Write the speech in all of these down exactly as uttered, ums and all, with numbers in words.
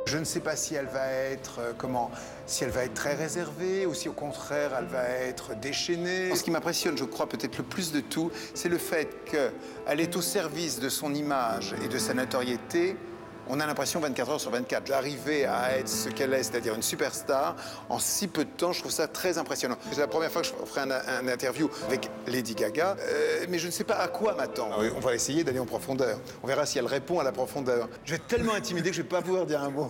Je ne sais pas si elle va être, euh, comment, si elle va être très réservée ou si au contraire elle va être déchaînée. Ce qui m'impressionne, je crois, peut-être le plus de tout, c'est le fait qu'elle est au service de son image et de sa notoriété. On a l'impression vingt-quatre heures sur vingt-quatre. D'arriver à être ce qu'elle est, c'est-à-dire une superstar, en si peu de temps, je trouve ça très impressionnant. C'est la première fois que je ferai un, un interview avec Lady Gaga, euh, mais je ne sais pas à quoi m'attendre. On va essayer d'aller en profondeur. On verra si elle répond à la profondeur. Je vais être tellement intimidé que je ne vais pas pouvoir dire un mot.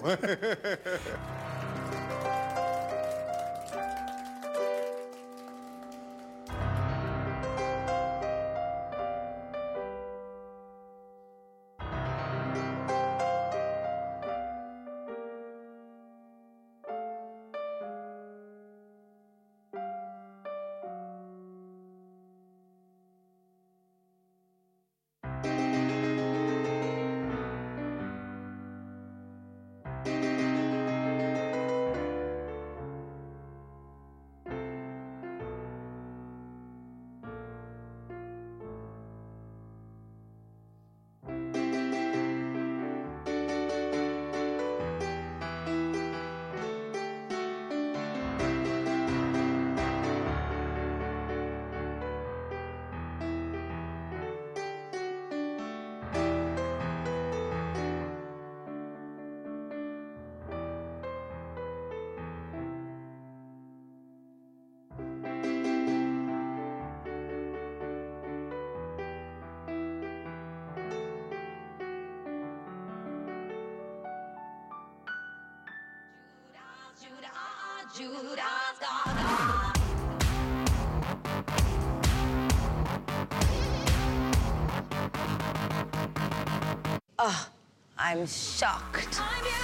Oh, I'm shocked.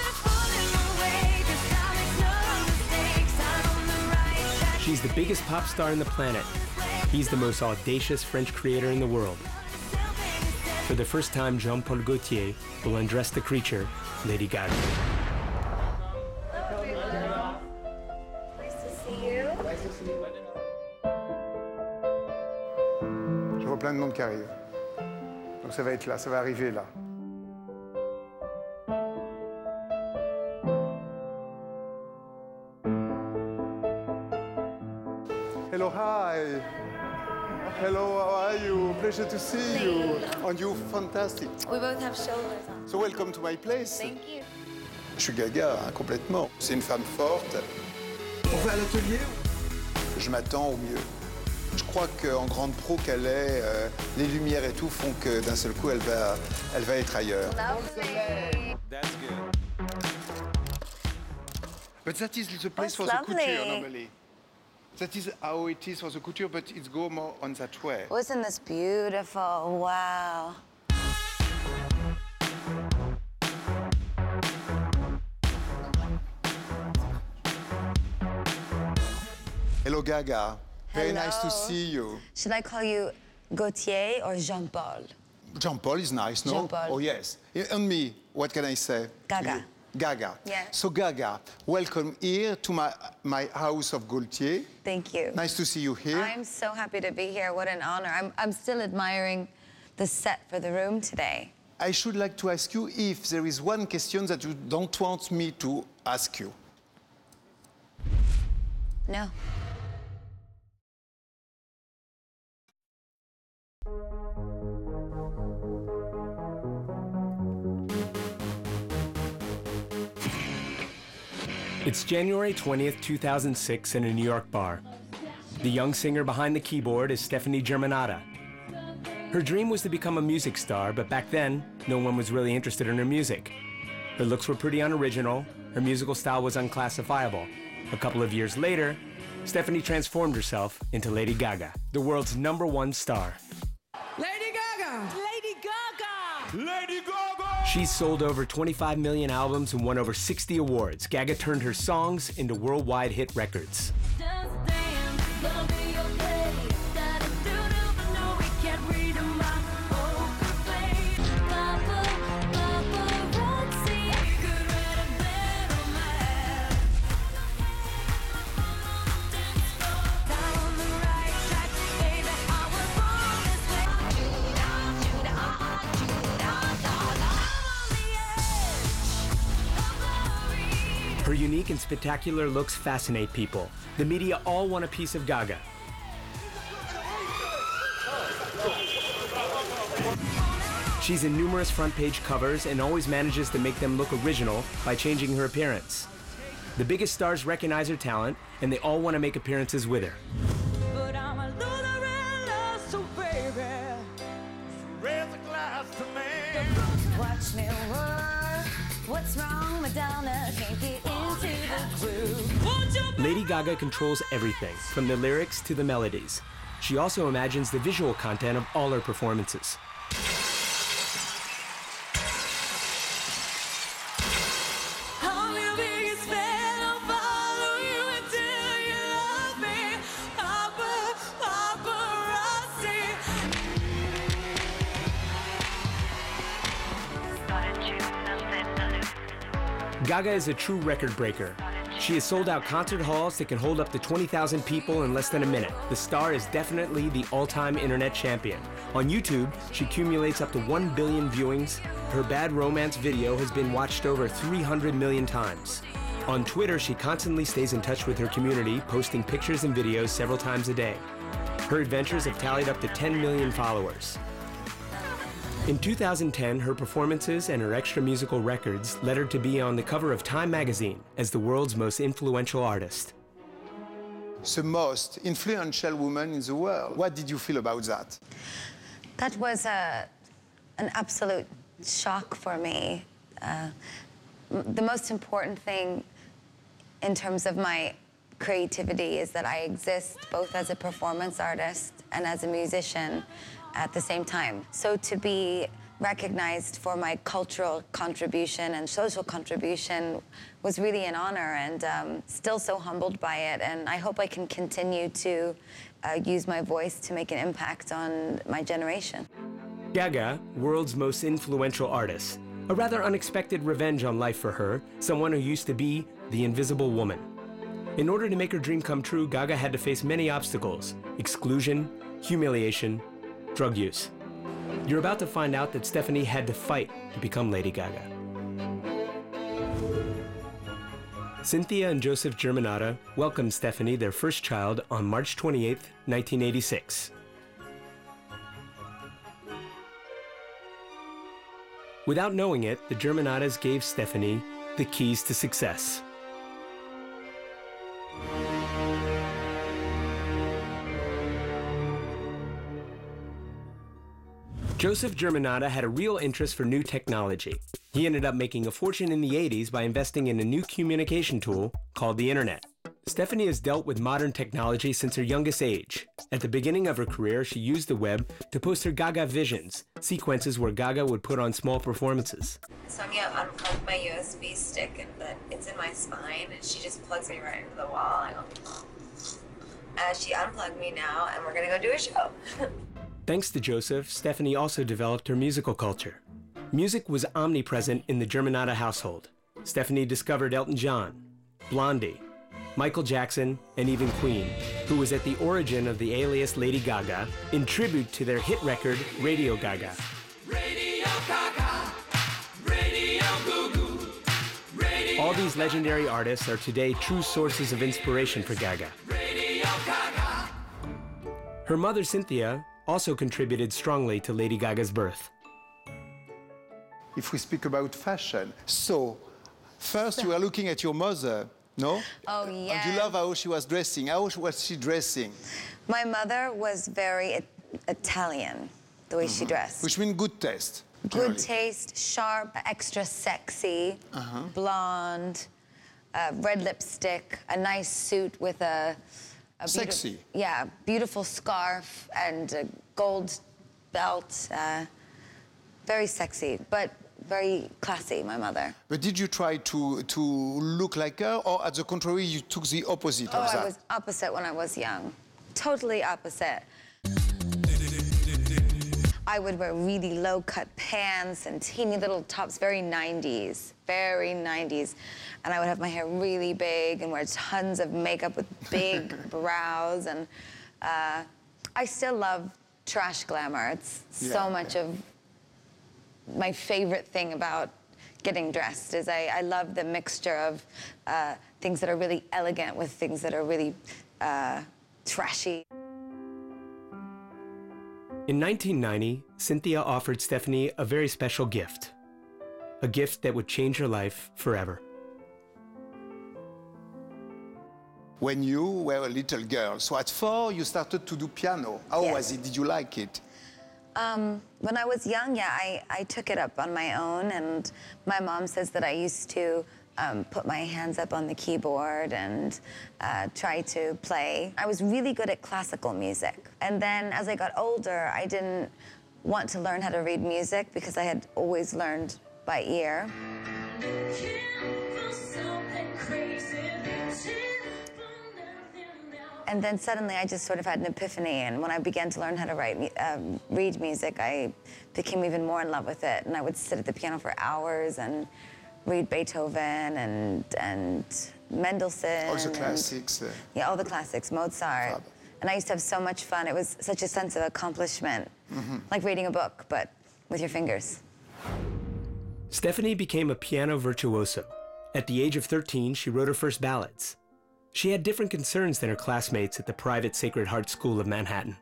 She's the biggest pop star on the planet. He's the most audacious French creator in the world. For the first time, Jean-Paul Gaultier will undress the creature, Lady Gaga. Nice to see you. Je vois plein de monde qui arrive. Donc ça va être là, ça va arriver là. Hello, hi. Hello, how are you? Pleasure to see you. And you're fantastic. We both have shoulders on. So welcome to my place. Thank you. Je suis Gaga, hein, complètement. C'est une femme forte. On va à l'atelier? Je m'attends au mieux. Je crois qu'en grande pro qu'elle est, euh, les lumières et tout font que d'un seul coup, elle va, elle va être ailleurs. Lovely. That's good. But that is the place That's for the lovely. couture normally. That is how it is for the couture, but it's go more on that way. Wasn't this beautiful? Wow. Hello, Gaga. Very Hello. nice to see you. Should I call you Gaultier or Jean-Paul? Jean-Paul is nice, no? Jean-Paul. Oh, yes. And me, what can I say? Gaga. You? Gaga. Yeah. So, Gaga, welcome here to my, my house of Gaultier. Thank you. Nice to see you here. I'm so happy to be here. What an honor. I'm, I'm still admiring the set for the room today. I should like to ask you if there is one question that you don't want me to ask you. No. It's January twentieth, two thousand six in a New York bar. The young singer behind the keyboard is Stefani Germanotta. Her dream was to become a music star, but back then, no one was really interested in her music. Her looks were pretty unoriginal, her musical style was unclassifiable. A couple of years later, Stefani transformed herself into Lady Gaga, the world's number one star. Lady Gaga! Lady Gaga! Lady Gaga! She's sold over twenty-five million albums and won over sixty awards. Gaga turned her songs into worldwide hit records. unique and spectacular looks fascinate people. The media all want a piece of Gaga. She's in numerous front-page covers and always manages to make them look original by changing her appearance. The biggest stars recognize her talent, and they all want to make appearances with her. But I'm a loser in love, so baby, raise a glass to me. Watch me work. What's wrong, Madonna? Can't get into the groove. Won't you Lady Gaga controls everything, from the lyrics to the melodies. She also imagines the visual content of all her performances. I'm your biggest fan, I'll follow you until you love me. Papa, paparazzi. Gaga is a true record breaker. She has sold out concert halls that can hold up to twenty thousand people in less than a minute. The star is definitely the all-time internet champion. On YouTube, she accumulates up to one billion viewings. Her Bad Romance video has been watched over three hundred million times. On Twitter, she constantly stays in touch with her community, posting pictures and videos several times a day. Her adventures have tallied up to ten million followers. In two thousand ten, her performances and her extra musical records led her to be on the cover of Time magazine as the world's most influential artist. The most influential woman in the world. What did you feel about that? That was a, an absolute shock for me. Uh, the most important thing in terms of my creativity is that I exist both as a performance artist and as a musician at the same time. So to be recognized for my cultural contribution and social contribution was really an honor, and um, still so humbled by it. And I hope I can continue to uh, use my voice to make an impact on my generation. Gaga, world's most influential artist. A rather unexpected revenge on life for her, someone who used to be the Invisible Woman. In order to make her dream come true, Gaga had to face many obstacles: exclusion, humiliation, drug use. You're about to find out that Stefani had to fight to become Lady Gaga. Cynthia and Joseph Germanotta welcomed Stefani, their first child, on March twenty-eighth, nineteen eighty-six. Without knowing it, the Germanottas gave Stefani the keys to success. Joseph Germanotta had a real interest for new technology. He ended up making a fortune in the eighties by investing in a new communication tool called the Internet. Stefani has dealt with modern technology since her youngest age. At the beginning of her career, she used the web to post her Gaga Visions, sequences where Gaga would put on small performances. Sonia unplugged my U S B stick, and but it's in my spine, and she just plugs me right into the wall. I go, uh, she unplugged me now, and we're gonna go do a show. Thanks to Joseph, Stefani also developed her musical culture. Music was omnipresent in the Germanotta household. Stefani discovered Elton John, Blondie, Michael Jackson, and even Queen, who was at the origin of the alias Lady Gaga, in tribute to their hit record, Radio Gaga. Radio Gaga, Radio Goo Goo, Radio All these legendary artists are today true sources of inspiration for Gaga. Radio Gaga. Her mother, Cynthia, also contributed strongly to Lady Gaga's birth. If we speak about fashion, so first you are looking at your mother, no? Oh, yeah. And you love how she was dressing. How was she dressing? My mother was very it Italian, the way she dressed. Which means good taste. Good generally. taste, sharp, extra sexy, blonde, uh, red lipstick, a nice suit with a... a beauti- Sexy. Yeah, beautiful scarf and a gold belt. Uh, very sexy, but very classy, my mother. But did you try to, to look like her, or at the contrary, you took the opposite Oh, of that? I was opposite when I was young. Totally opposite. I would wear really low-cut pants and teeny little tops, very nineties, very nineties. And I would have my hair really big and wear tons of makeup with big brows. And uh, I still love trash glamour. It's Yeah. so much of my favorite thing about getting dressed. Is I, I love the mixture of uh, things that are really elegant with things that are really uh, trashy. In nineteen ninety, Cynthia offered Stephanie a very special gift. A gift that would change her life forever. When you were a little girl, so at four, you started to do piano. How Yes. was it? Did you like it? Um, when I was young, yeah, I, I took it up on my own, and my mom says that I used to um, put my hands up on the keyboard and uh, try to play. I was really good at classical music. And then as I got older, I didn't want to learn how to read music because I had always learned by ear. And then suddenly I just sort of had an epiphany, and when I began to learn how to write, um, read music, I became even more in love with it. And I would sit at the piano for hours and read Beethoven and, and Mendelssohn. All the and- classics. Uh, Yeah, all the classics, Mozart. Fab. And I used to have so much fun. It was such a sense of accomplishment, like reading a book, but with your fingers. Stephanie became a piano virtuoso. At the age of thirteen, she wrote her first ballads. She had different concerns than her classmates at the private Sacred Heart School of Manhattan.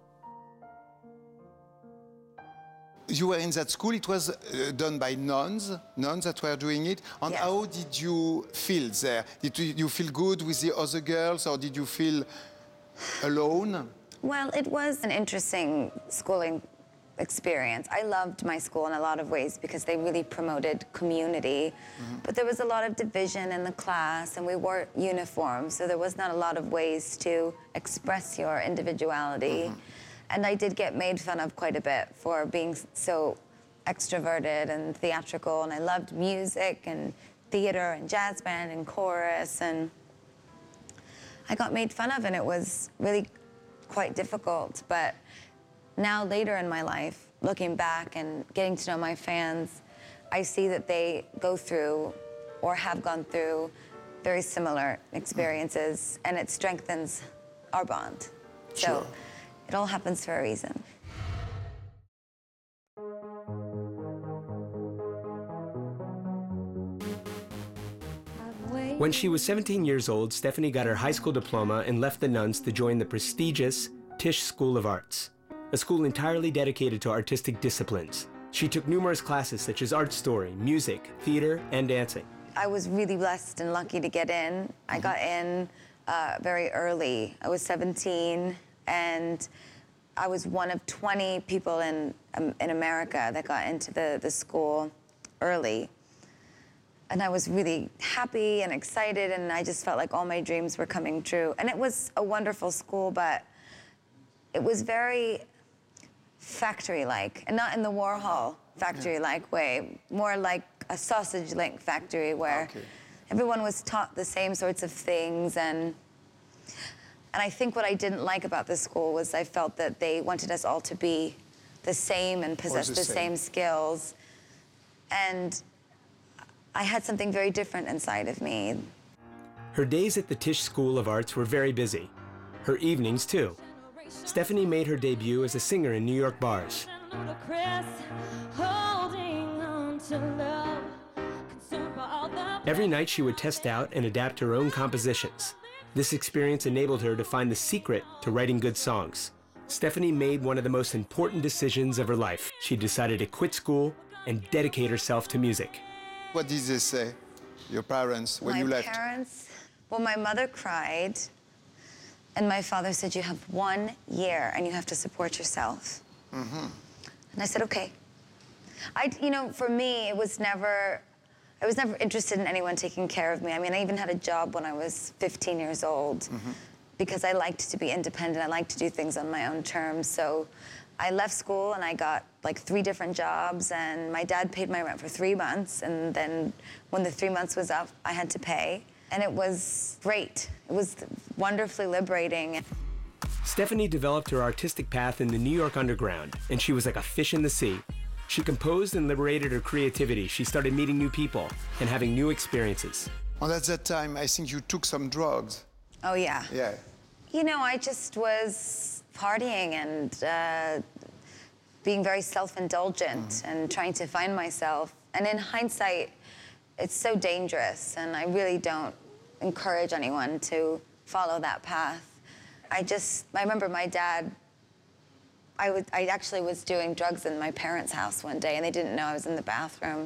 you were in that school. It was uh, done by nuns, nuns that were doing it. And Yes. how did you feel there? Did you, you feel good with the other girls, or did you feel alone? Well, it was an interesting schooling experience. I loved my school in a lot of ways because they really promoted community. Mm-hmm. But there was a lot of division in the class, and we wore uniforms, so there was not a lot of ways to express your individuality. Mm-hmm. And I did get made fun of quite a bit for being so extroverted and theatrical, and I loved music and theater and jazz band and chorus, and I got made fun of, and it was really quite difficult. But now, later in my life, looking back and getting to know my fans, I see that they go through or have gone through very similar experiences, and it strengthens our bond. So Sure. it all happens for a reason. When she was seventeen years old, Stephanie got her high school diploma and left the nuns to join the prestigious Tisch School of Arts, a school entirely dedicated to artistic disciplines. She took numerous classes such as art story, music, theater, and dancing. I was really blessed and lucky to get in. I got in uh, very early. I was seventeen, and I was one of twenty people in um, in America that got into the, the school early. And I was really happy and excited, and I just felt like all my dreams were coming true. And it was a wonderful school, but it was very factory-like, and not in the Warhol factory-like way, more like a sausage link factory where Okay. everyone was taught the same sorts of things. And and I think what I didn't like about this school was I felt that they wanted us all to be the same and possess the the same. same skills. And I had something very different inside of me. Her days at the Tisch School of Arts were very busy. Her evenings, too. Stephanie made her debut as a singer in New York bars. Every night she would test out and adapt her own compositions. This experience enabled her to find the secret to writing good songs. Stephanie made one of the most important decisions of her life. She decided to quit school and dedicate herself to music. What did they say, your parents, when my you left? parents, well, my mother cried, and my father said, you have one year and you have to support yourself. Mm-hmm. And I said, okay. I, you know, for me, it was never, I was never interested in anyone taking care of me. I mean, I even had a job when I was fifteen years old mm-hmm. because I liked to be independent. I liked to do things on my own terms. So I left school and I got like three different jobs, and my dad paid my rent for three months. And then when the three months was up, I had to pay. And it was great. It was wonderfully liberating. Stephanie developed her artistic path in the New York underground, and she was like a fish in the sea. She composed and liberated her creativity. She started meeting new people and having new experiences. And at that time, I think you took some drugs. Oh, yeah. Yeah. You know, I just was partying and uh, being very self-indulgent mm-hmm. and trying to find myself. And in hindsight, it's so dangerous, and I really don't encourage anyone to follow that path. I just, I remember my dad, I, would, I actually was doing drugs in my parents' house one day, and they didn't know I was in the bathroom,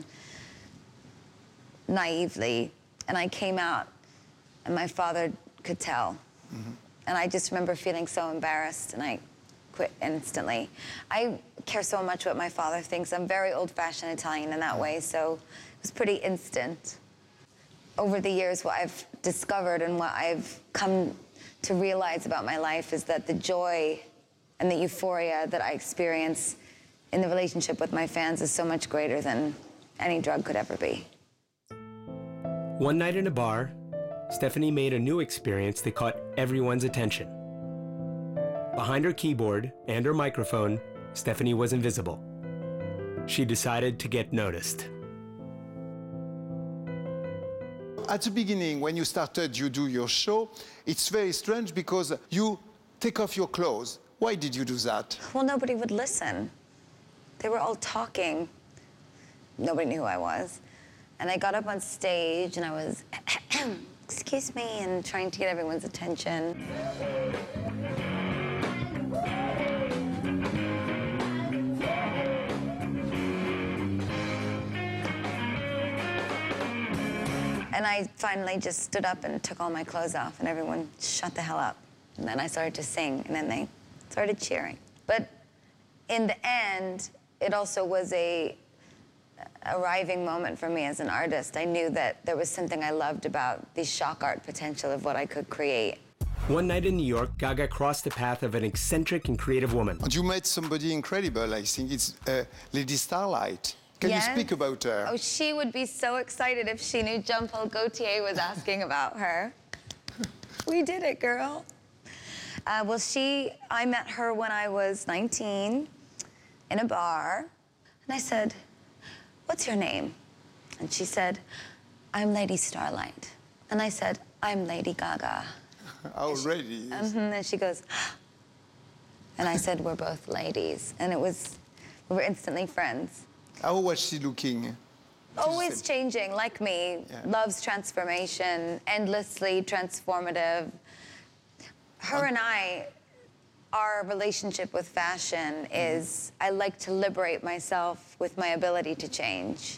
naively. And I came out, and my father could tell. Mm-hmm. And I just remember feeling so embarrassed, and I quit instantly. I care so much what my father thinks. I'm very old-fashioned Italian in that way, so it was pretty instant. Over the years, what I've discovered and what I've come to realize about my life is that the joy and the euphoria that I experience in the relationship with my fans is so much greater than any drug could ever be. One night in a bar, Stephanie made a new experience that caught everyone's attention. Behind her keyboard and her microphone, Stephanie was invisible. She decided to get noticed. At the beginning, when you started, you do your show, it's very strange because you take off your clothes. Why did you do that? Well, nobody would listen. They were all talking. Nobody knew who I was. And I got up on stage and I was, excuse me, and trying to get everyone's attention. And I finally just stood up and took all my clothes off, and everyone shut the hell up. And then I started to sing, and then they started cheering. But in the end, it also was a arriving moment for me as an artist. I knew that there was something I loved about the shock art potential of what I could create. One night in New York, Gaga crossed the path of an eccentric and creative woman. And you met somebody incredible, I think it's uh, Lady Starlight. Can Yes. you speak about her? Oh, she would be so excited if she knew Jean-Paul Gaultier was asking about her. We did it, girl. Uh, well, she, I met her when I was nineteen in a bar. And I said, what's your name? And she said, I'm Lady Starlight. And I said, I'm Lady Gaga. Already. Mm-hmm. And she goes, and I said, we're both ladies. And it was, we were instantly friends. How was she looking? Always changing, like me. Yeah. Loves transformation, endlessly transformative. Her and I, our relationship with fashion is, I like to liberate myself with my ability to change.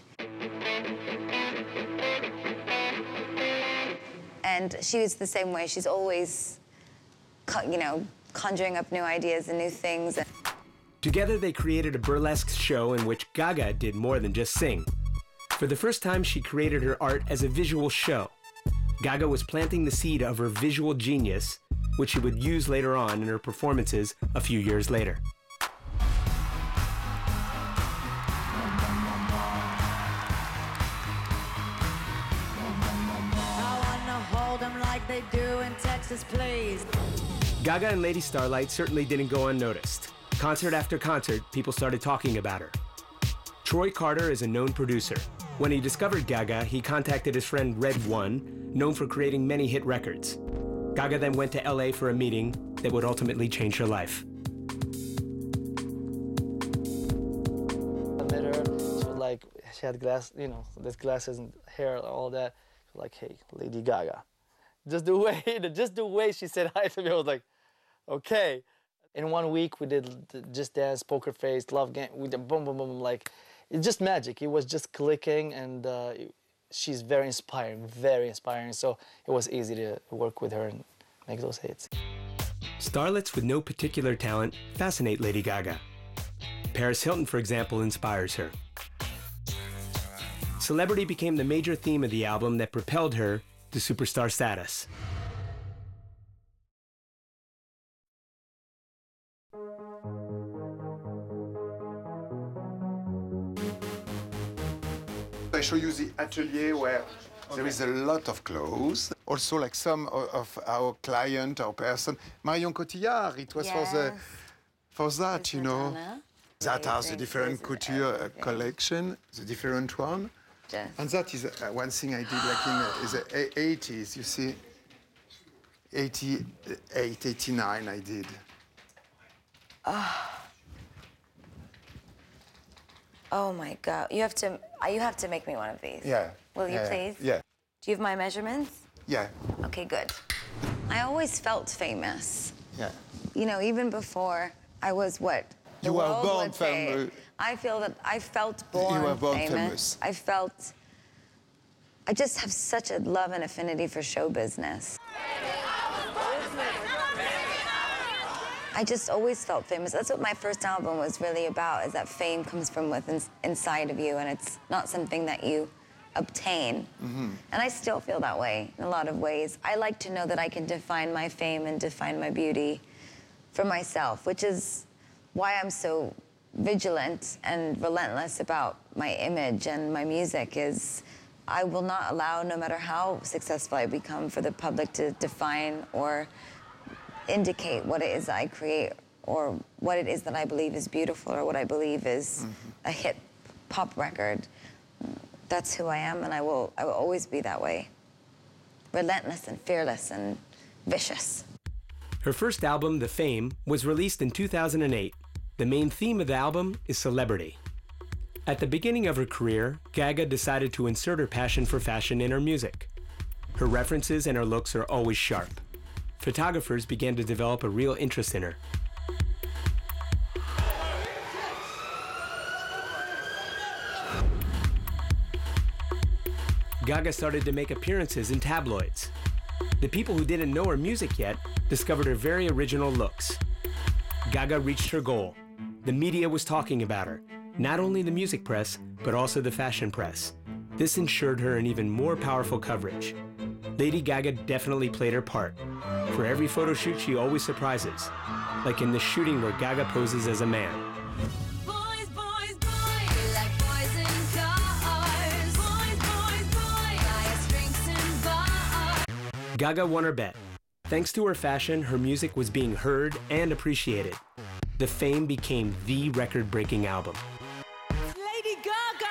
And she was the same way. She's always, you know, conjuring up new ideas and new things. Together, they created a burlesque show in which Gaga did more than just sing. For the first time, she created her art as a visual show. Gaga was planting the seed of her visual genius, which she would use later on in her performances a few years later. I wanna hold them like they do in Texas, please. Gaga and Lady Starlight certainly didn't go unnoticed. Concert after concert, people started talking about her. Troy Carter is a known producer. When he discovered Gaga, he contacted his friend Red One, known for creating many hit records. Gaga then went to L A for a meeting that would ultimately change her life. I met her, she was like, she had glass, you know, this glasses and hair, all that. She was like, hey, Lady Gaga. Just the way, just the way she said hi to me, I was like, okay. In one week, we did the Just Dance, Poker Face, Love Game. We did boom, boom, boom, like, it's just magic. It was just clicking, and uh, she's very inspiring, very inspiring. So it was easy to work with her and make those hits. Starlets with no particular talent fascinate Lady Gaga. Paris Hilton, for example, inspires her. Celebrity became the major theme of the album that propelled her to superstar status. I show you the atelier where okay. there is a lot of clothes. Also, like some of our client, our person, Marion Cotillard, it was yes. for the for that, With you know. Madonna. That has the different couture uh, collection, the different one. Yes. And that is uh, one thing I did like in uh, the eighties, you see. eighty-eight, eighty-nine I did. Oh. Oh my God, you have to Uh, you have to make me one of these. Yeah. Will you yeah, please? Yeah. Do you have my measurements? Yeah. Okay, good. I always felt famous. Yeah. You know, even before I was what the You were world born would say. famous. I feel that I felt born, You were born famous. famous. I felt. I just have such a love and affinity for show business. I just always felt famous. That's what my first album was really about, is that fame comes from within inside of you, and it's not something that you obtain. Mm-hmm. And I still feel that way in a lot of ways. I like to know that I can define my fame and define my beauty for myself, which is why I'm so vigilant and relentless about my image and my music. Is I will not allow, no matter how successful I become, for the public to define or indicate what it is that I create or what it is that I believe is beautiful or what I believe is mm-hmm. a hit pop record. That's who I am, and I will, I will always be that way. Relentless and fearless and vicious. Her first album, The Fame, was released in two thousand eight. The main theme of the album is celebrity. At the beginning of her career, Gaga decided to insert her passion for fashion in her music. Her references and her looks are always sharp. Photographers began to develop a real interest in her. Gaga started to make appearances in tabloids. The people who didn't know her music yet discovered her very original looks. Gaga reached her goal. The media was talking about her, not only the music press, but also the fashion press. This ensured her an even more powerful coverage. Lady Gaga definitely played her part. For every photo shoot, she always surprises, like in the shooting where Gaga poses as a man. Boys, boys, boys, we like boys in cars. Boys, boys, boys, buy us drinks and bars. Gaga won her bet. Thanks to her fashion, her music was being heard and appreciated. The Fame became the record-breaking album. Lady Gaga!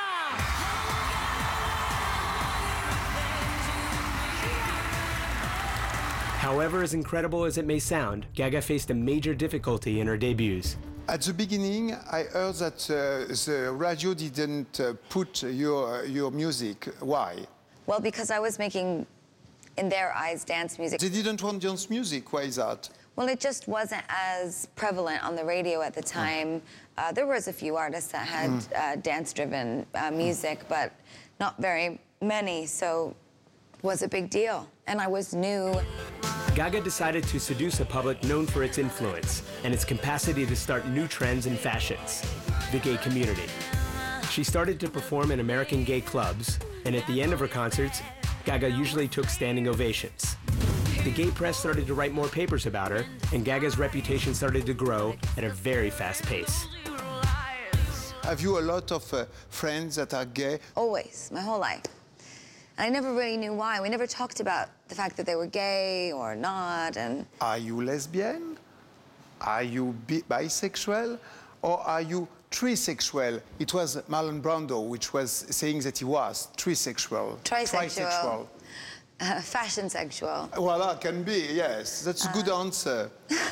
However, as incredible as it may sound, Gaga faced a major difficulty in her debuts. At the beginning, I heard that uh, the radio didn't uh, put your, your music. Why? Well, because I was making, in their eyes, dance music. They didn't want dance music. Why is that? Well, it just wasn't as prevalent on the radio at the time. Uh, there was a few artists that had mm. uh, dance-driven uh, music, mm. but not very many, so it was a big deal. And I was new. Gaga decided to seduce a public known for its influence and its capacity to start new trends and fashions, the gay community. She started to perform in American gay clubs, and at the end of her concerts, Gaga usually took standing ovations. The gay press started to write more papers about her, and Gaga's reputation started to grow at a very fast pace. Have you a lot of uh, friends that are gay? Always, my whole life. And I never really knew why. We never talked about the fact that they were gay or not, and... Are you lesbian? Are you bi bisexual? Or are you trisexual? It was Marlon Brando which was saying that he was trisexual. Trisexual. Trisexual. Uh, fashion sexual. Well, can be, yes. That's a good uh, answer.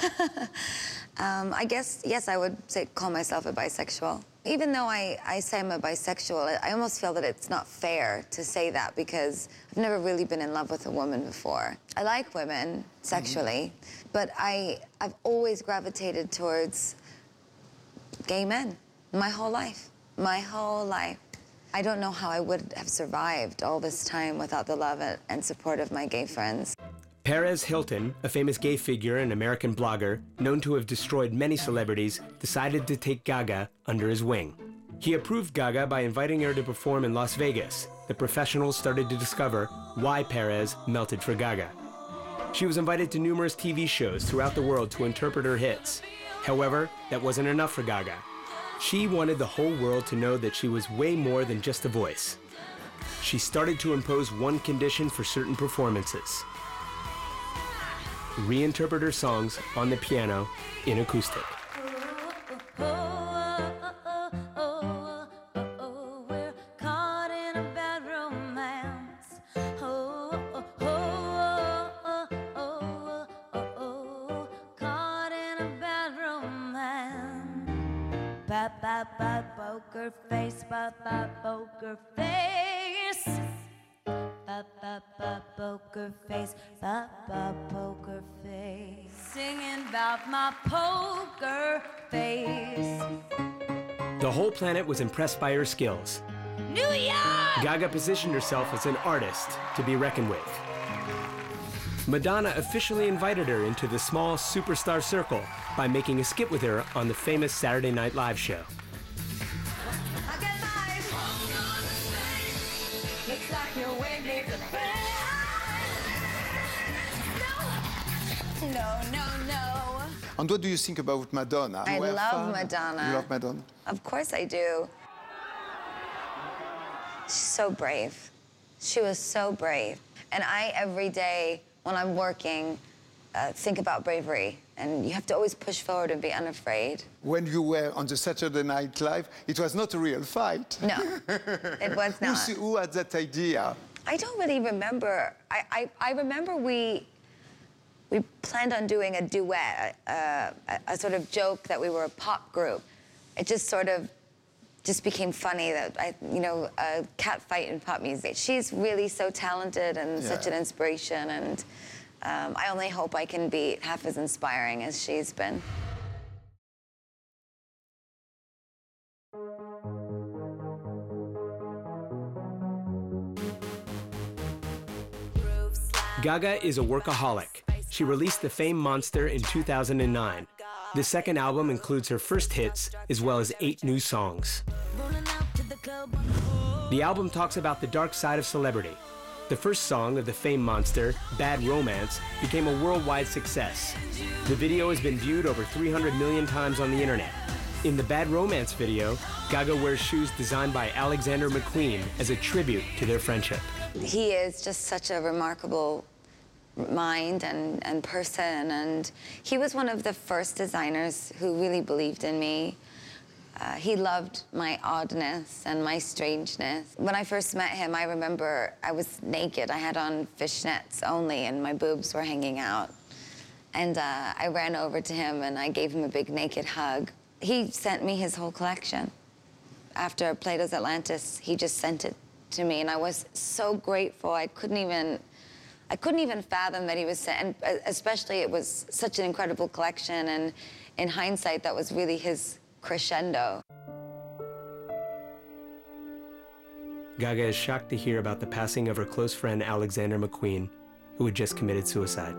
um, I guess, yes, I would say, call myself a bisexual. Even though I, I say I'm a bisexual, I almost feel that it's not fair to say that because I've never really been in love with a woman before. I like women sexually, mm-hmm. but I, I've always gravitated towards gay men my whole life, my whole life. I don't know how I would have survived all this time without the love and support of my gay friends. Perez Hilton, a famous gay figure and American blogger, known to have destroyed many celebrities, decided to take Gaga under his wing. He approved Gaga by inviting her to perform in Las Vegas. The professionals started to discover why Perez melted for Gaga. She was invited to numerous T V shows throughout the world to interpret her hits. However, that wasn't enough for Gaga. She wanted the whole world to know that she was way more than just a voice. She started to impose one condition for certain performances: reinterpret her songs on the piano in acoustic. Bad, bad, bad poker face, ba ba poker face. Ba ba ba poker face, ba ba poker face. Singing about my poker face. The whole planet was impressed by her skills. New York! Gaga positioned herself as an artist to be reckoned with. Madonna officially invited her into the small superstar circle by making a skit with her on the famous Saturday Night Live show. I get five. Looks like you're waiting to No, no, no. And what do you think about Madonna? I You were a love fan? Madonna. You love Madonna? Of course I do. She's so brave. She was so brave. And I, every day when I'm working, uh, think about bravery. And you have to always push forward and be unafraid. When you were on the Saturday Night Live, it was not a real fight. No, it was Who not. s- Who had that idea? I don't really remember. I, I, I remember we, we planned on doing a duet, uh, a, a sort of joke that we were a pop group. It just sort of just became funny that, I, you know, a cat fight in pop music. She's really so talented and Yeah. such an inspiration, and um, I only hope I can be half as inspiring as she's been. Gaga is a workaholic. She released The Fame Monster in two thousand nine. The second album includes her first hits, as well as eight new songs. The album talks about the dark side of celebrity. The first song of The Fame Monster, Bad Romance, became a worldwide success. The video has been viewed over three hundred million times on the internet. In the Bad Romance video, Gaga wears shoes designed by Alexander McQueen as a tribute to their friendship. He is just such a remarkable mind and, and person, and he was one of the first designers who really believed in me. Uh, he loved my oddness and my strangeness. When I first met him, I remember I was naked. I had on fishnets only, and my boobs were hanging out. And uh, I ran over to him, and I gave him a big naked hug. He sent me his whole collection. After Plato's Atlantis, he just sent it to me, and I was so grateful. I couldn't even, I couldn't even fathom that he was sent, and especially it was such an incredible collection, and in hindsight, that was really his crescendo. Gaga is shocked to hear about the passing of her close friend Alexander McQueen, who had just committed suicide.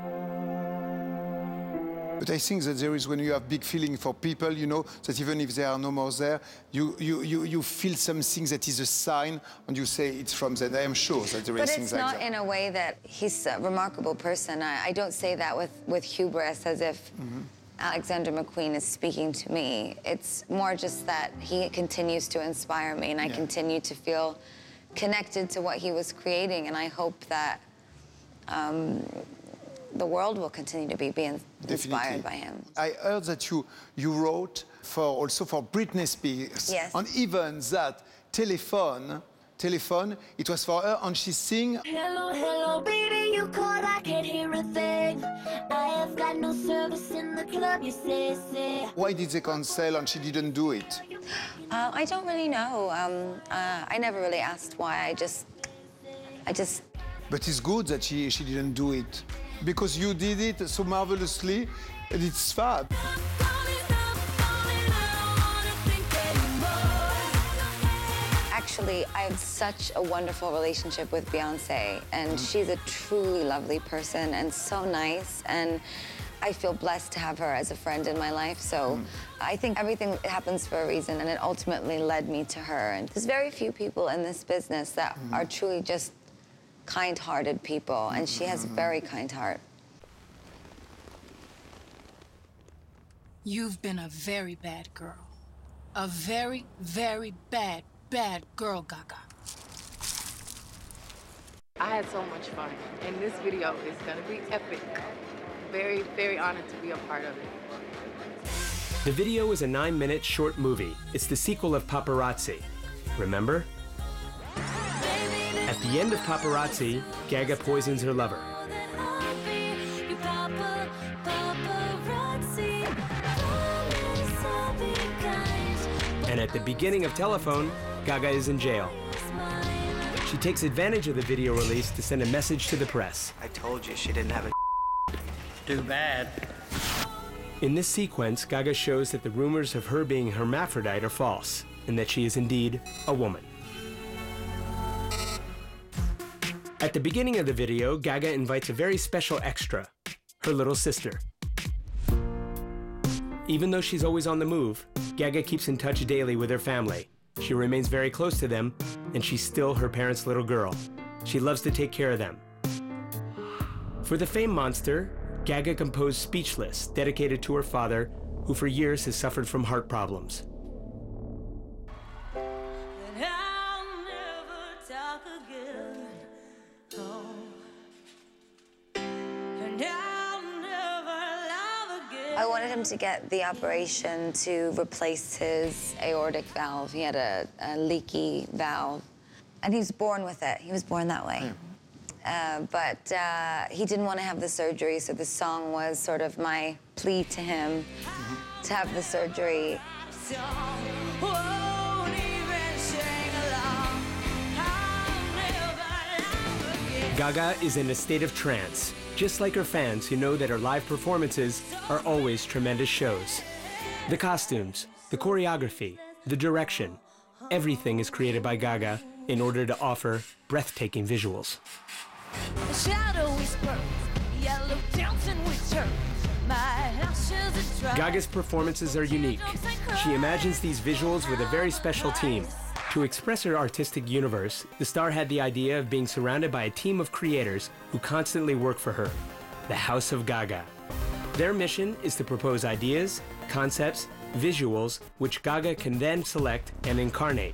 But I think that there is, when you have big feeling for people, you know, that even if they are no more there, you, you, you, you feel something that is a sign, and you say it's from them. I am sure that there is But things it's like not that. in a way that he's a remarkable person. I, I don't say that with, with hubris, as if Mm-hmm. Alexander McQueen is speaking to me. It's more just that he continues to inspire me, and I Yeah. continue to feel connected to what he was creating, and I hope that um, the world will continue to be, be in, inspired by him. I heard that you, you wrote for also for Britney Spears. Yes. And even that telephone, telephone, it was for her, and she sing. Hello, hello, baby, you called, I can't hear a thing. I have got no service in the club, you say, say. Why did they cancel and she didn't do it? Uh, I don't really know. Um, uh, I never really asked why. I just, I just But it's good that she, she didn't do it. Because you did it so marvelously, and it's fab. Actually, I have such a wonderful relationship with Beyonce, and she's a truly lovely person and so nice, and I feel blessed to have her as a friend in my life. So I think everything happens for a reason, and it ultimately led me to her. And there's very few people in this business that are truly just kind-hearted people, and she has a very kind heart. You've been a very bad girl. A very, very bad, bad girl, Gaga. I had so much fun, and this video is gonna be epic. Very, very honored to be a part of it. The video is a nine-minute short movie. It's the sequel of Paparazzi. Remember? At the end of Paparazzi, Gaga poisons her lover. And at the beginning of Telephone, Gaga is in jail. She takes advantage of the video release to send a message to the press. I told you she didn't have a too bad. In this sequence, Gaga shows that the rumors of her being hermaphrodite are false, and that she is indeed a woman. At the beginning of the video, Gaga invites a very special extra, her little sister. Even though she's always on the move, Gaga keeps in touch daily with her family. She remains very close to them, and she's still her parents' little girl. She loves to take care of them. For the Fame Monster, Gaga composed Speechless, dedicated to her father, who for years has suffered from heart problems. I wanted him to get the operation to replace his aortic valve. He had a, a leaky valve, and he was born with it. He was born that way. Uh, but uh, he didn't want to have the surgery, so the song was sort of my plea to him mm-hmm. to have the surgery. Gaga is in a state of trance, just like her fans who know that her live performances are always tremendous shows. The costumes, the choreography, the direction, everything is created by Gaga in order to offer breathtaking visuals. Gaga's performances are unique. She imagines these visuals with a very special team. To express her artistic universe, the star had the idea of being surrounded by a team of creators who constantly work for her, the House of Gaga. Their mission is to propose ideas, concepts, visuals, which Gaga can then select and incarnate.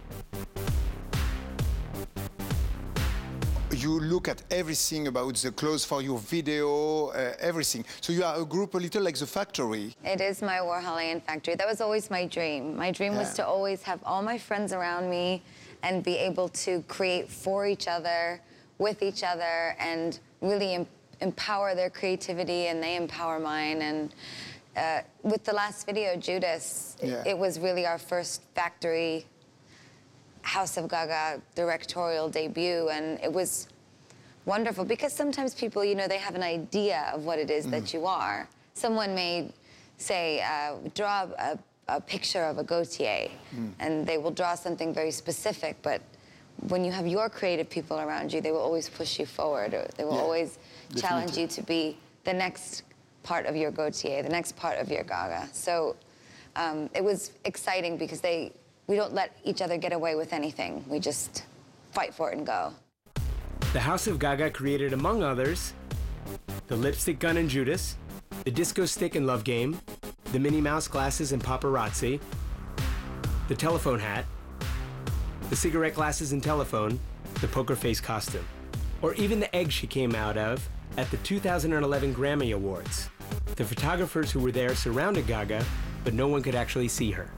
You look at everything about the clothes for your video, uh, everything. So you are a group a little like The Factory. It is my Warholian factory. That was always my dream. My dream yeah. was to always have all my friends around me and be able to create for each other, with each other, and really em empower their creativity, and they empower mine. And uh, with the last video, Judas, yeah. it, it was really our first factory House of Gaga directorial debut, and it was wonderful because sometimes people, you know, they have an idea of what it is mm. that you are. Someone may say, uh, draw a, a picture of a Gaultier, mm. and they will draw something very specific, but when you have your creative people around you, they will always push you forward, or they will yeah, always definitely. challenge you to be the next part of your Gaultier, the next part of your Gaga. So um, it was exciting because they We don't let each other get away with anything. We just fight for it and go. The House of Gaga created, among others, the lipstick gun in Judas, the disco stick in Love Game, the Minnie Mouse glasses in Paparazzi, the telephone hat, the cigarette glasses in Telephone, the poker face costume, or even the egg she came out of at the two thousand eleven Grammy Awards. The photographers who were there surrounded Gaga, but no one could actually see her.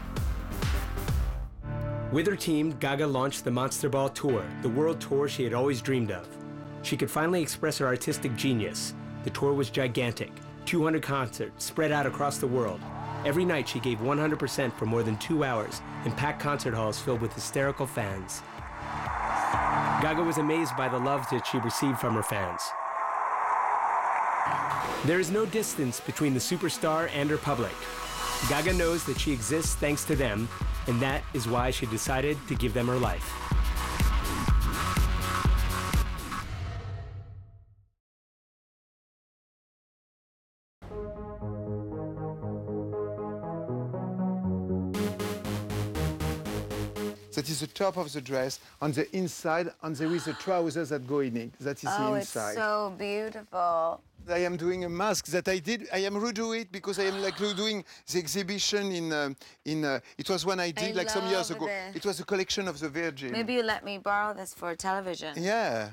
With her team, Gaga launched the Monster Ball Tour, the world tour she had always dreamed of. She could finally express her artistic genius. The tour was gigantic, two hundred concerts spread out across the world. Every night she gave one hundred percent for more than two hours in packed concert halls filled with hysterical fans. Gaga was amazed by the love that she received from her fans. There is no distance between the superstar and her public. Gaga knows that she exists thanks to them, and that is why she decided to give them her life. That is the top of the dress. On the inside, and there is the trousers that go in it. That is oh, the inside. It's so beautiful. I am doing a mask that I did. I am redo it because I am like redoing the exhibition in uh, in. Uh, it was one I did I like some years ago. This. It was a collection of the Virgin. Maybe you let me borrow this for television. Yeah.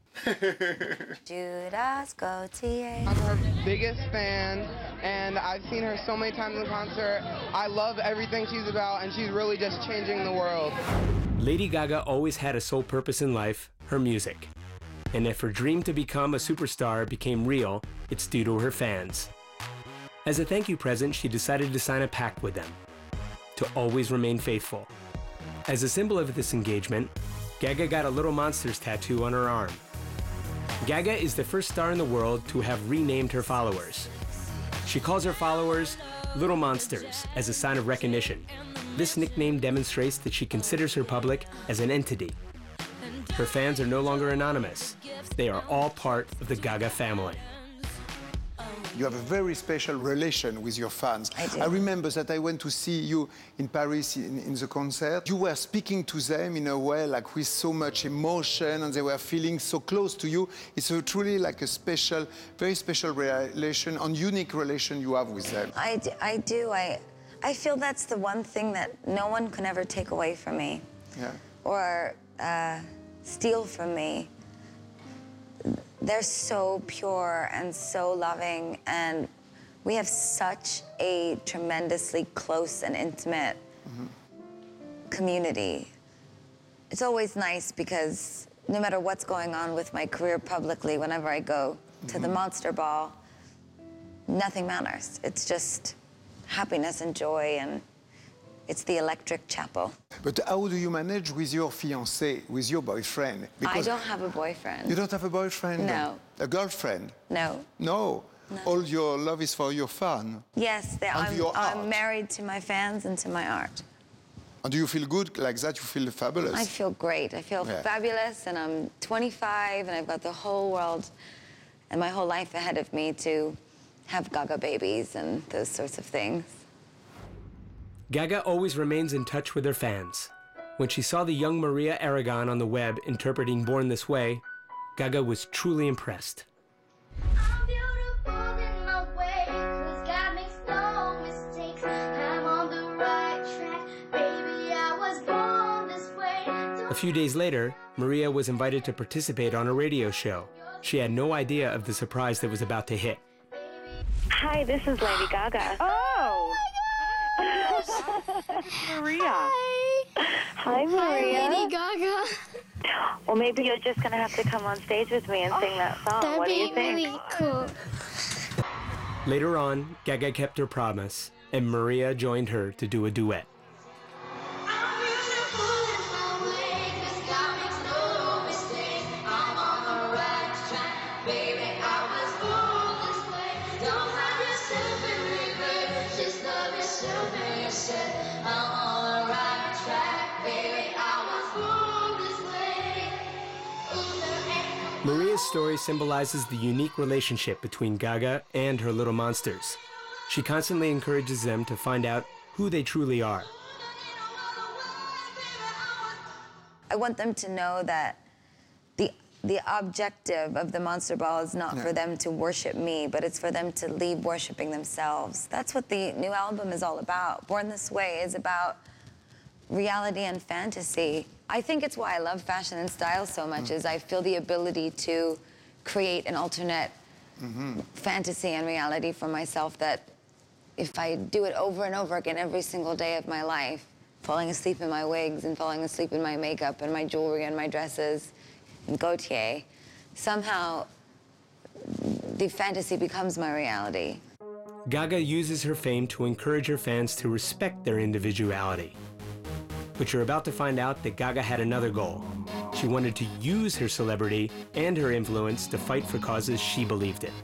Judas Gaultier. I'm her biggest fan, and I've seen her so many times in concert. I love everything she's about, and she's really just changing the world. Lady Gaga always had a sole purpose in life, her music. And if her dream to become a superstar became real, it's due to her fans. As a thank you present, she decided to sign a pact with them. to always remain faithful. As a symbol of this engagement, Gaga got a Little Monsters tattoo on her arm. Gaga is the first star in the world to have renamed her followers. She calls her followers Little Monsters as a sign of recognition. This nickname demonstrates that she considers her public as an entity. Her fans are no longer anonymous. They are all part of the Gaga family. You have a very special relation with your fans. I do. I remember that I went to see you in Paris in, in the concert. You were speaking to them in a way like with so much emotion, and they were feeling so close to you. It's a truly like a special, very special relation, and unique relation you have with them. I do. I, do. I, I feel that's the one thing that no one can ever take away from me. Yeah. Or uh, steal from me. They're so pure and so loving, and we have such a tremendously close and intimate mm-hmm. community. It's always nice because no matter what's going on with my career publicly, whenever I go mm-hmm. to the Monster Ball, nothing matters. It's just happiness and joy, and it's the electric chapel. But how do you manage with your fiancé, with your boyfriend? Because I don't have a boyfriend. You don't have a boyfriend? No. A girlfriend? No. No? No. All your love is for your fan? Yes, and I'm, your art. I'm married to my fans and to my art. And do you feel good like that? You feel fabulous? I feel great. I feel yeah. fabulous, and I'm twenty-five, and I've got the whole world and my whole life ahead of me to have Gaga babies and those sorts of things. Gaga always remains in touch with her fans. When she saw the young Maria Aragon on the web interpreting Born This Way, Gaga was truly impressed. I'm beautiful in my way, 'cause God makes no mistakes. I'm on the right track, baby, I was born this way. A few days later, Maria was invited to participate on a radio show. She had no idea of the surprise that was about to hit. Hi, this is Lady Gaga. Oh! Maria. Hi. Hi, Maria. Hi, Lady Gaga. Well, maybe you're just going to have to come on stage with me and sing that song. That'd what do be you think? really cool. Later on, Gaga kept her promise, and Maria joined her to do a duet. Maria's story symbolizes the unique relationship between Gaga and her Little Monsters. She constantly encourages them to find out who they truly are. I want them to know that the, the objective of the Monster Ball is not Yeah. for them to worship me, but it's for them to leave worshiping themselves. That's what the new album is all about. Born This Way is about reality and fantasy. I think it's why I love fashion and style so much, mm. is I feel the ability to create an alternate mm-hmm. fantasy and reality for myself that if I do it over and over again every single day of my life, falling asleep in my wigs and falling asleep in my makeup and my jewelry and my dresses and Gautier, somehow the fantasy becomes my reality. Gaga uses her fame to encourage her fans to respect their individuality. But you're about to find out that Gaga had another goal. She wanted to use her celebrity and her influence to fight for causes she believed in.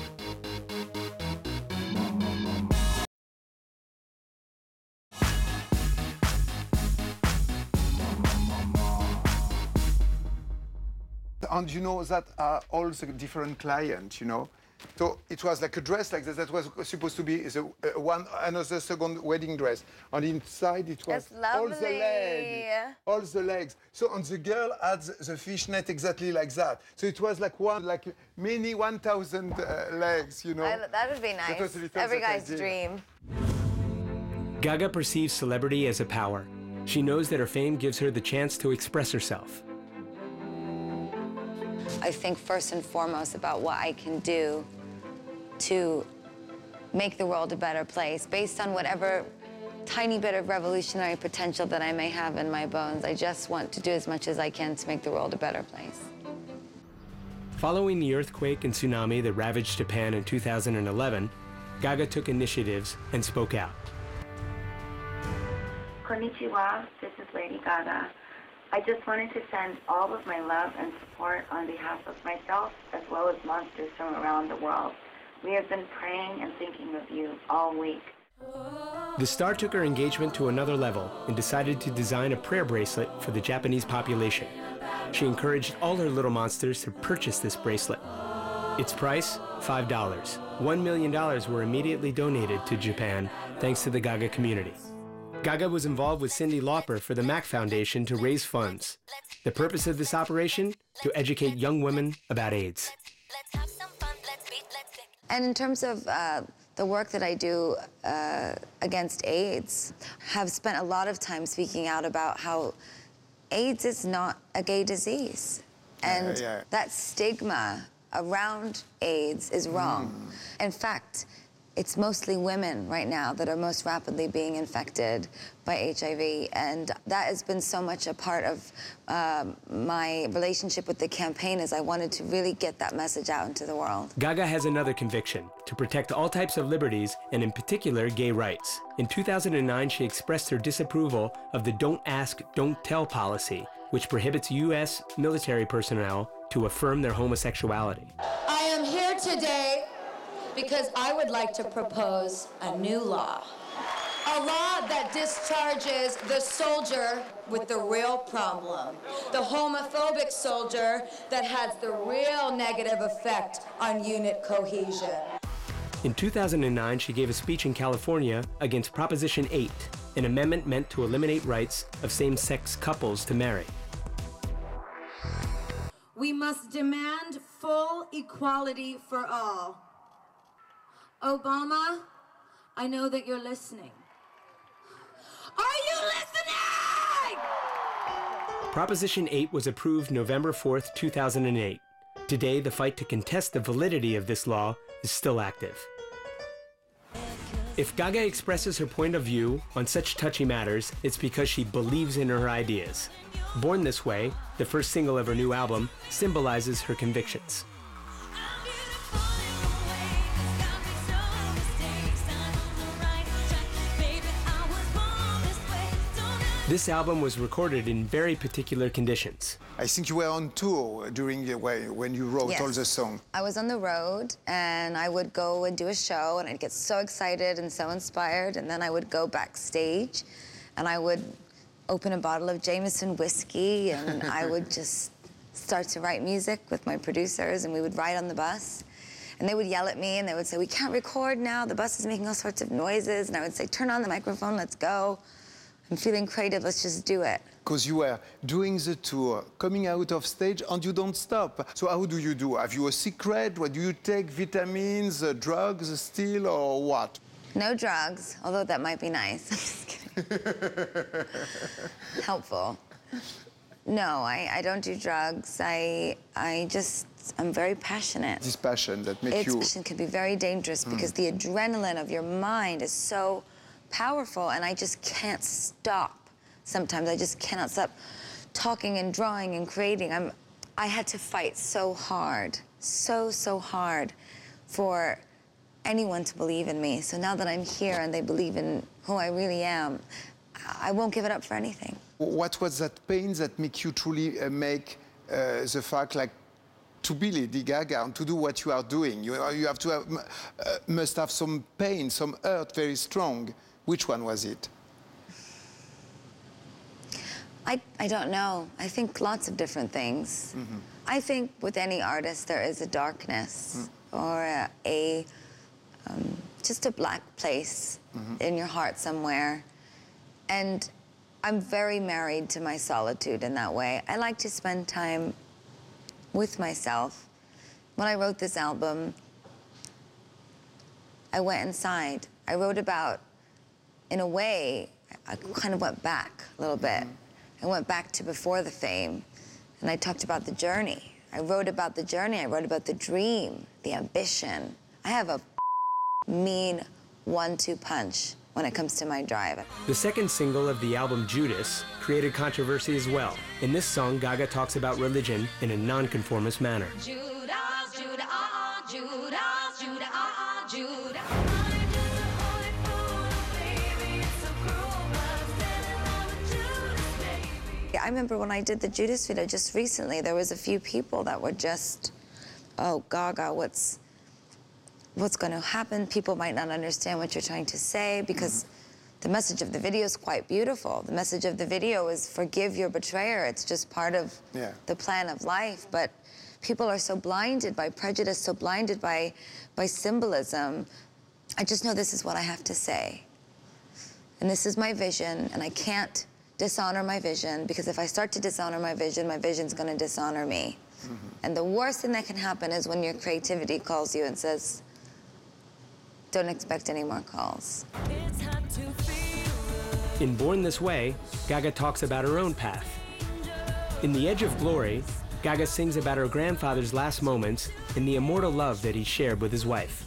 And you know that are all the different clients, you know. So it was like a dress like that. That was supposed to be the, uh, one another second wedding dress. And inside it was That's all the lovely. legs, all the legs. So and the girl had the fishnet exactly like that. So it was like one, like many one thousand uh, legs, you know. I, that would be That was nice. a little Every that I guy's did. dream. Gaga perceives celebrity as a power. She knows that her fame gives her the chance to express herself. I think first and foremost about what I can do to make the world a better place based on whatever tiny bit of revolutionary potential that I may have in my bones. I just want to do as much as I can to make the world a better place. Following the earthquake and tsunami that ravaged Japan in two thousand eleven, Gaga took initiatives and spoke out. Konnichiwa, this is Lady Gaga. I just wanted to send all of my love and support on behalf of myself as well as monsters from around the world. We have been praying and thinking of you all week. The star took her engagement to another level and decided to design a prayer bracelet for the Japanese population. She encouraged all her little monsters to purchase this bracelet. Its price, five dollars. One million dollars were immediately donated to Japan thanks to the Gaga community. Gaga was involved with Cyndi Lauper for the Mac Foundation to raise funds. The purpose of this operation? To educate young women about AIDS. And in terms of uh, the work that I do uh, against AIDS, have spent a lot of time speaking out about how AIDS is not a gay disease. And yeah, yeah. that stigma around AIDS is wrong. Mm. In fact, it's mostly women right now that are most rapidly being infected by H I V, and that has been so much a part of um, my relationship with the campaign, as I wanted to really get that message out into the world. Gaga has another conviction, to protect all types of liberties, and in particular, gay rights. In two thousand nine, she expressed her disapproval of the Don't Ask, Don't Tell policy, which prohibits U S military personnel to affirm their homosexuality. I am here today because I would like to propose a new law. A law that discharges the soldier with the real problem. The homophobic soldier that has the real negative effect on unit cohesion. In two thousand nine, she gave a speech in California against Proposition eight, an amendment meant to eliminate rights of same-sex couples to marry. We must demand full equality for all. Obama, I know that you're listening. Are you listening? Proposition eight was approved November fourth, two thousand eight. Today, the fight to contest the validity of this law is still active. If Gaga expresses her point of view on such touchy matters, it's because she believes in her ideas. Born This Way, the first single of her new album, symbolizes her convictions. This album was recorded in very particular conditions. I think you were on tour during the, when you wrote Yes. all the songs. I was on the road, and I would go and do a show, and I'd get so excited and so inspired, and then I would go backstage, and I would open a bottle of Jameson whiskey, and I would just start to write music with my producers, and we would ride on the bus. And they would yell at me, and they would say, "We can't record now. The bus is making all sorts of noises." And I would say, "Turn on the microphone, let's go. I'm feeling creative, let's just do it." Because you were doing the tour, coming out of stage, and you don't stop. So how do you do? Have you a secret? What do you take? Vitamins, uh, drugs still, or what? No drugs, although that might be nice. I'm just kidding. Helpful. No, I, I don't do drugs. I, I just, I'm very passionate. This passion that makes It's you... passion can be very dangerous Mm. because the adrenaline of your mind is so powerful, and I just can't stop. Sometimes I just cannot stop talking and drawing and creating. I'm, I had to fight so hard, so, so hard for anyone to believe in me. So now that I'm here and they believe in who I really am, I won't give it up for anything. What was that pain that make you truly uh, make uh, the fact like to be Lady Gaga and to do what you are doing? You, you have to have, uh, must have some pain, some hurt very strong. Which one was it? I, I don't know. I think lots of different things. Mm-hmm. I think with any artist there is a darkness mm. or a, a um, just a black place mm-hmm. in your heart somewhere. And I'm very married to my solitude in that way. I like to spend time with myself. When I wrote this album, I went inside. I wrote about, in a way, I kind of went back a little bit. I went back to before the fame, and I talked about the journey. I wrote about the journey. I wrote about the dream, the ambition. I have a mean one two punch when it comes to my drive. The second single of the album, Judas, created controversy as well. In this song, Gaga talks about religion in a nonconformist manner. Judas, Judas, uh-uh, Judas, Judas, uh-uh, Judas. I remember when I did the Judas video just recently, there was a few people that were just, oh, Gaga, what's, what's going to happen? People might not understand what you're trying to say because the message of the video is quite beautiful. The message of the video is forgive your betrayer. It's just part of Yeah. the plan of life. But people are so blinded by prejudice, so blinded by, by symbolism. I just know this is what I have to say. And this is my vision, and I can't dishonor my vision, because if I start to dishonor my vision, my vision's gonna dishonor me. Mm-hmm. And the worst thing that can happen is when your creativity calls you and says, don't expect any more calls. In Born This Way, Gaga talks about her own path. In The Edge of Glory, Gaga sings about her grandfather's last moments and the immortal love that he shared with his wife.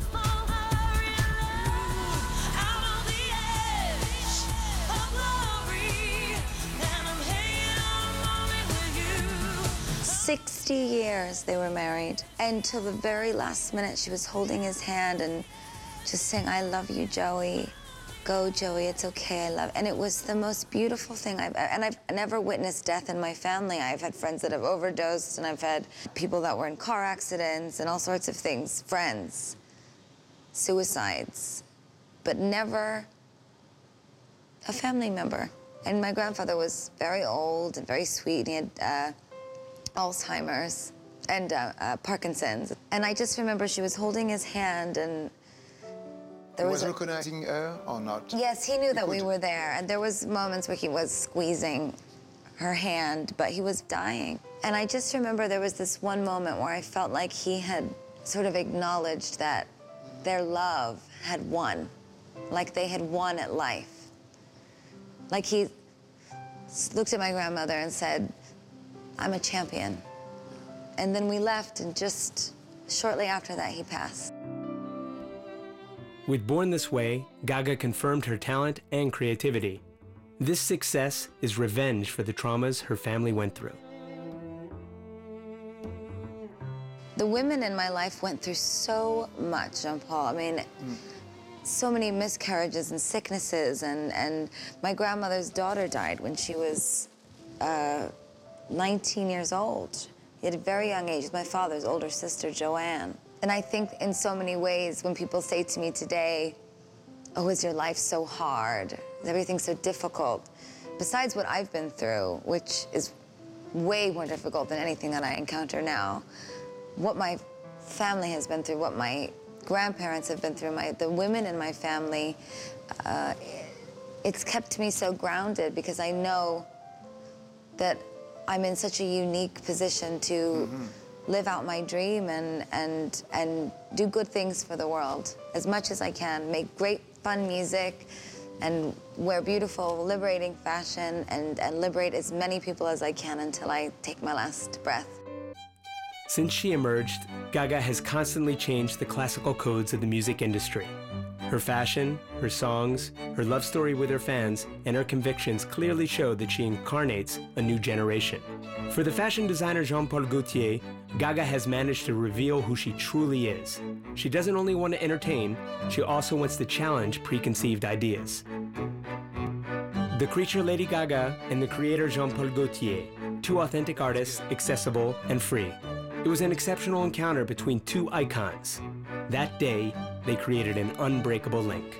sixty years they were married, and till the very last minute she was holding his hand and just saying, I love you, Joey. Go, Joey, it's okay, I love. And it was the most beautiful thing I've, and I've never witnessed death in my family. I've had friends that have overdosed, and I've had people that were in car accidents and all sorts of things, friends, suicides, but never a family member. And my grandfather was very old and very sweet. He had uh, Alzheimer's and uh, uh, Parkinson's. And I just remember she was holding his hand, and there He was was a- recognizing her or not? Yes, he knew He that we could- were there, and there was moments where he was squeezing her hand, but he was dying. And I just remember there was this one moment where I felt like he had sort of acknowledged that their love had won, like they had won at life. Like he s- looked at my grandmother and said, I'm a champion. And then we left, and just shortly after that, he passed. With Born This Way, Gaga confirmed her talent and creativity. This success is revenge for the traumas her family went through. The women in my life went through so much, Jean-Paul. I mean, so many miscarriages and sicknesses, and, and my grandmother's daughter died when she was uh, nineteen years old. At a very young age, my father's older sister, Joanne. And I think in so many ways, when people say to me today, oh, is your life so hard? Is everything so difficult? Besides what I've been through, which is way more difficult than anything that I encounter now, what my family has been through, what my grandparents have been through, my, the women in my family, uh, it's kept me so grounded, because I know that I'm in such a unique position to mm-hmm. live out my dream and, and, and do good things for the world as much as I can, make great, fun music, and wear beautiful, liberating fashion, and, and liberate as many people as I can until I take my last breath. Since she emerged, Gaga has constantly changed the classical codes of the music industry. Her fashion, her songs, her love story with her fans, and her convictions clearly show that she incarnates a new generation. For the fashion designer Jean-Paul Gaultier, Gaga has managed to reveal who she truly is. She doesn't only want to entertain, she also wants to challenge preconceived ideas. The creature Lady Gaga and the creator Jean-Paul Gaultier, two authentic artists, accessible and free. It was an exceptional encounter between two icons. That day, they created an unbreakable link.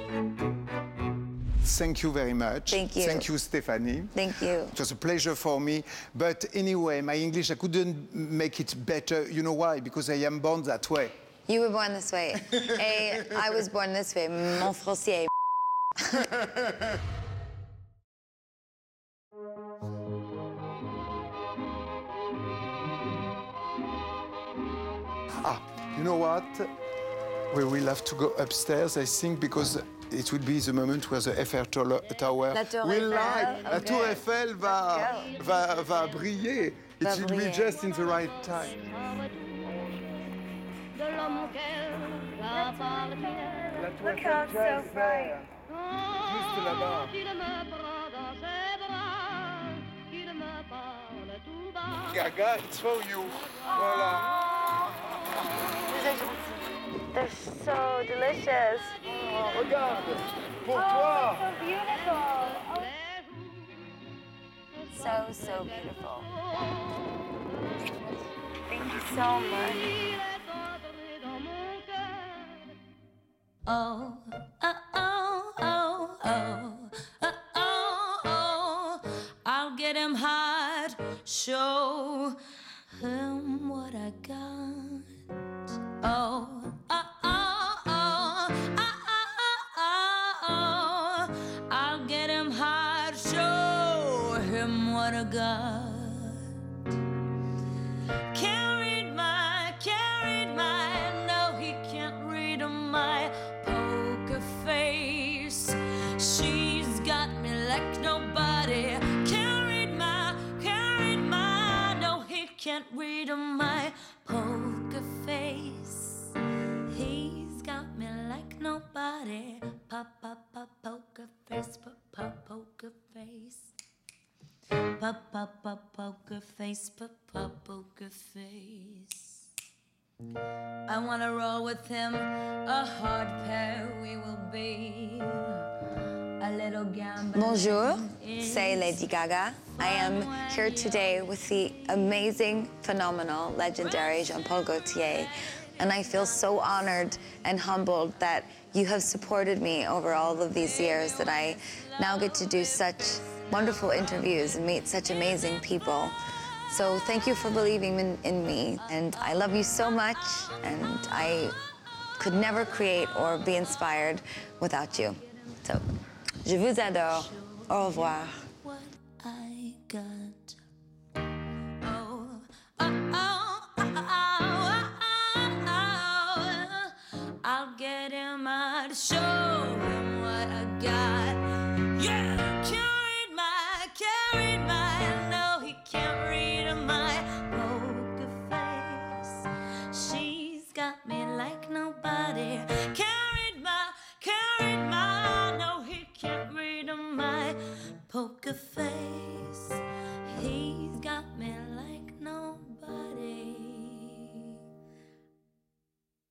Thank you very much. Thank you. Thank you, Stéphanie. Thank you. It was a pleasure for me. But anyway, my English, I couldn't make it better. You know why? Because I am born that way. You were born this way. Et I was born this way. Mon français. Ah, you know what? We will have to go upstairs, I think, because it will be the moment where the Eiffel Tower La Tour will Eiffel, light. La okay. Tour Eiffel va, va, va briller. Va It will be briller. just in the right time. La Tour Eiffel just there. Juste là-bas. Gaga, it's for you. Voilà. They're so delicious. Oh, regarde, pour toi. So beautiful. so, so beautiful. Thank you so much. Oh, oh, oh, oh, oh, oh, oh, oh. I'll get him hot, show him what I got. Oh, oh, oh, oh, oh, oh, oh. I'll get him hot, show him what I got. Can't read my, can't read my, no, he can't read my poker face. She's got me like nobody. Can't read my, can't read my, no, he can't read my poker face. He's got me like nobody. Pop, pop, pop, poker face, pop, pop, poker face. Pop, pop, pop, poker face, pop, pop, poker face. I wanna roll with him, a hard pair we will be. A little gambler. Bonjour, c'est Lady Gaga. I am here today with the amazing, phenomenal, legendary Jean-Paul Gaultier, and I feel so honored and humbled that you have supported me over all of these years, that I now get to do such wonderful interviews and meet such amazing people. So thank you for believing in, in me, and I love you so much, and I could never create or be inspired without you. So, je vous adore. Au revoir. What I got. Oh, oh, oh, oh, oh, oh, oh. I'll get him out, show